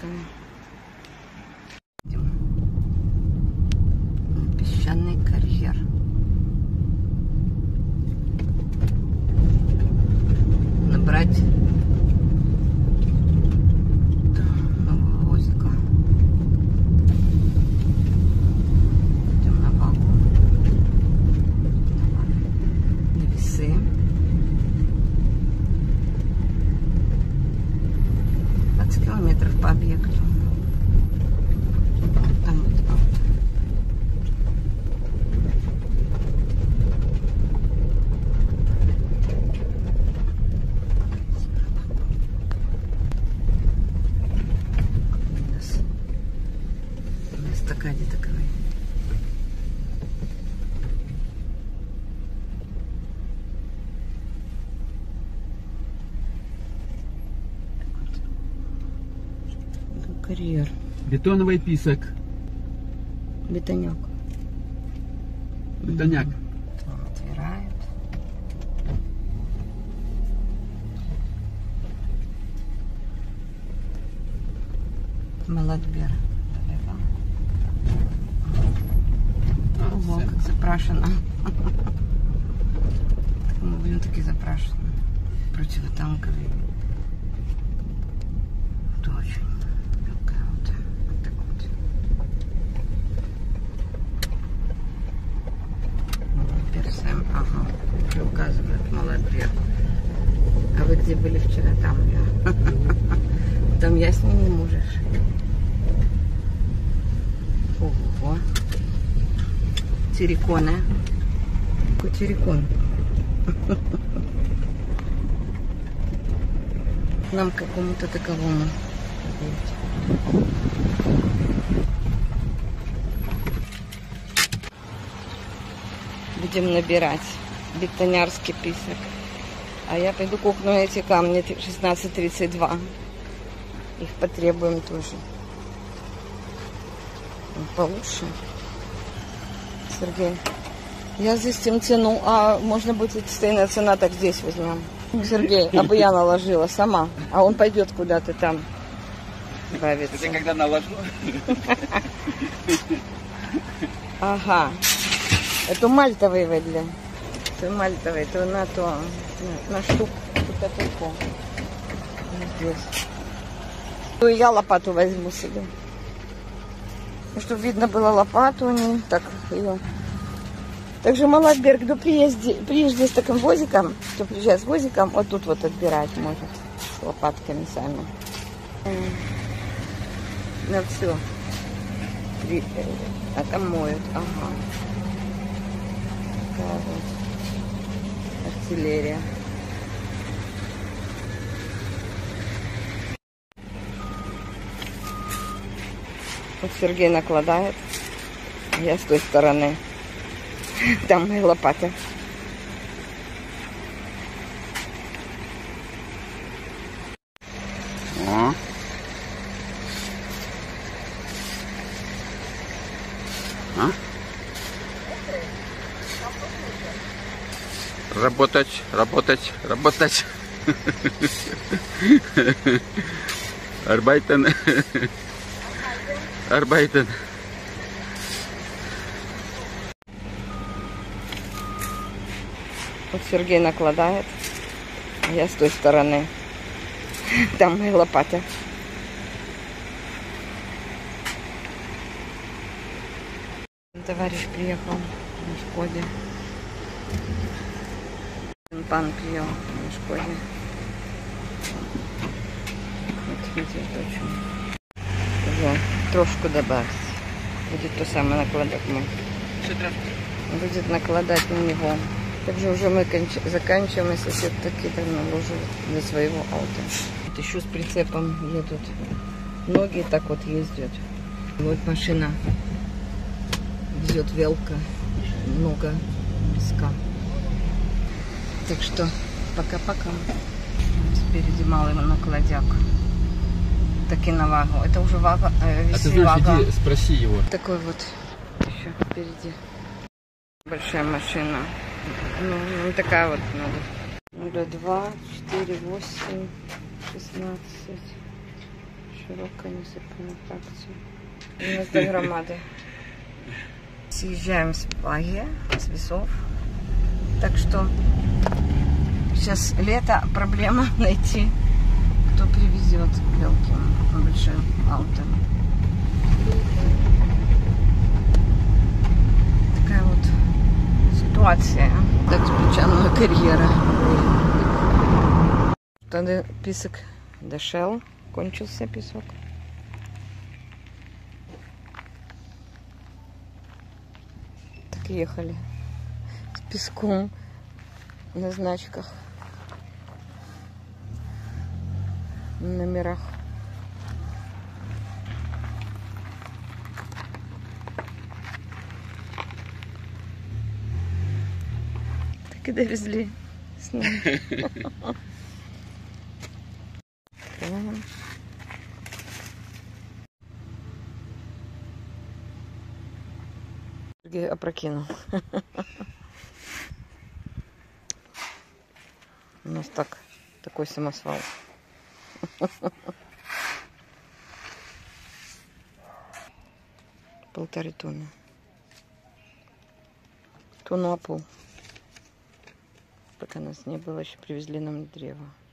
такая. Песчаный карьер. Набрать гвоздика. Идем на вагу. На весы. 20 километров по объекту. Там вот авто. Эстакаде таковой. Карьер. Бетоновый писок. Бетоняк. Бетоняк. Отвирает. Молодбер. Ого, как запрашено. Мы будем таки запрашены. Противотанковые. Это очень мелкая вот. Вот так вот. Молодбер Сэм. Ага. Уже указывает Молодбер. А вы где были вчера? Там я. Там я с ним не можешь. Ого. Терриконы. Какой террикон? Нам какому-то таковому. Будем набирать бетонярский писок. А я пойду купну эти камни 1632. Их потребуем тоже. Получше. Сергей, я здесь тем тяну, а можно будет постоянная цена, так здесь возьмем. Сергей, а бы я наложила сама, а он пойдет куда-то там бавиться. Это когда наложу? Ага. Это мальтовый выдля. Это мальтовый, это на то, на штуку, штукатурку. Здесь. Ну, я лопату возьму себе. Чтобы видно было лопату, не так ее. Также Молодбер, кто приезжает с таким возиком, кто приезжает с возиком, вот тут вот отбирать может с лопатками сами. На все. А там моют. Ага. Такая вот артиллерия. Вот Сергей накладает, а я с той стороны. Там мои лопаты. О. А? Работать, работать, работать. Arbeiten. Arbeiten. Вот Сергей накладает, а я с той стороны. Там мои лопаты. Товарищ приехал на Шкоде. Пан пьел на Шкоде. Вот видите, очень. Уже трошку добавить. Будет то самое накладать мы. Будет накладать на него. Также уже мы заканчиваем, и сосед таки там наложил для своего аута. Вот еще с прицепом едут. Ноги так вот ездят. Вот машина везет велка, много песка. Так что пока-пока. Спереди малый накладяк. Таки на вагу. Это уже вага, веси вага. Иди, спроси его. Такой вот еще впереди. Большая машина. Ну, такая вот надо. 2, 4, 8, 16, Широкая несыпная фракция. 90 громады. Съезжаем с баги, с весов. Так что сейчас лето, проблема найти, кто привезет мелким большим аутом. Такая вот ситуация. Так спочатку кар'єра. Тогда песок дошел, кончился песок. Так ехали с песком на значках, на номерах. Так и довезли с нами. Сергей опрокинул. У нас такой самосвал. 1,5 тонны. Тонну опол. Пока нас не было, еще привезли нам древо.